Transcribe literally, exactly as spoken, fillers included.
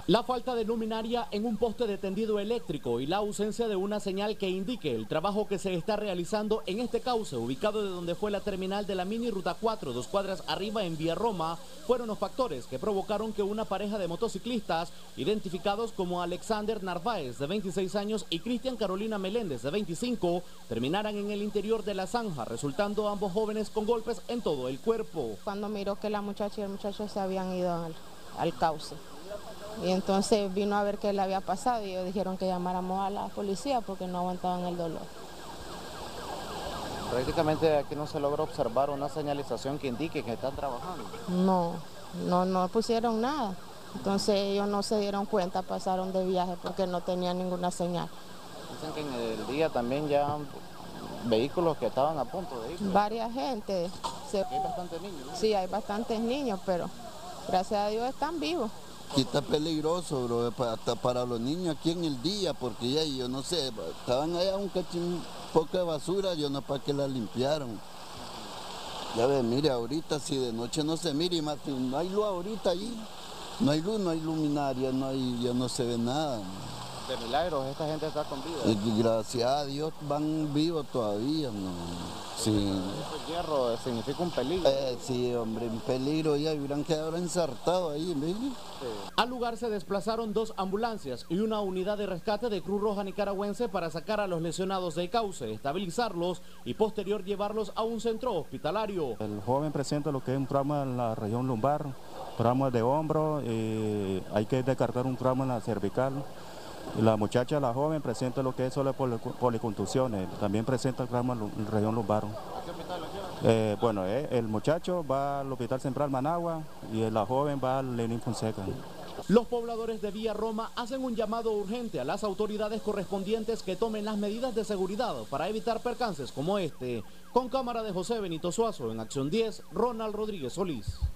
La falta de luminaria en un poste de tendido eléctrico y la ausencia de una señal que indique el trabajo que se está realizando en este cauce, ubicado de donde fue la terminal de la mini ruta cuatro, dos cuadras arriba en Vía Roma, fueron los factores que provocaron que una pareja de motociclistas, identificados como Alexander Narváez, de veintiséis años, y Cristian Carolina Meléndez, de veinticinco, terminaran en el interior de la zanja, resultando ambos jóvenes con golpes en todo el cuerpo. Cuando miró que la muchacha y el muchacho se habían ido al, al cauce. Y entonces vino a ver qué le había pasado y ellos dijeron que llamáramos a la policía porque no aguantaban el dolor. Prácticamente aquí no se logra observar una señalización que indique que están trabajando. No, no, no pusieron nada. Entonces ellos no se dieron cuenta, pasaron de viaje porque no tenían ninguna señal. Dicen que en el día también ya vehículos que estaban a punto de ir. Varias gente. Se... Hay bastantes niños, ¿no? Sí, hay bastantes niños, pero gracias a Dios están vivos. Aquí está peligroso, bro, hasta para los niños aquí en el día, porque ya yo no sé, estaban allá un cachín, poco de basura, yo no sé para qué la limpiaron. Ya ves, mire, ahorita si de noche no se mire, más si no hay luz ahorita allí, no hay luz, no hay luminaria, no hay, ya no se ve nada. De milagros, esta gente está con vida. Y gracias a Dios van vivos todavía, ¿no? Sí. Ese hierro significa un peligro. Eh, sí, hombre, un peligro, ya hubieran quedado ensartados ahí, ¿ves? Sí. Al lugar se desplazaron dos ambulancias y una unidad de rescate de Cruz Roja Nicaragüense para sacar a los lesionados del cauce, estabilizarlos y posterior llevarlos a un centro hospitalario. El joven presenta lo que es un trauma en la región lumbar, trauma de hombro, eh, hay que descartar un trauma en la cervical. La muchacha, la joven, presenta lo que es solo policontusiones, también presenta el trauma en la región lumbar. ¿A qué hospital lo llevan? Eh, bueno, eh, el muchacho va al Hospital Central Managua y la joven va al Lenín Fonseca. Los pobladores de Vía Roma hacen un llamado urgente a las autoridades correspondientes que tomen las medidas de seguridad para evitar percances como este. Con cámara de José Benito Suazo, en Acción diez, Ronald Rodríguez Solís.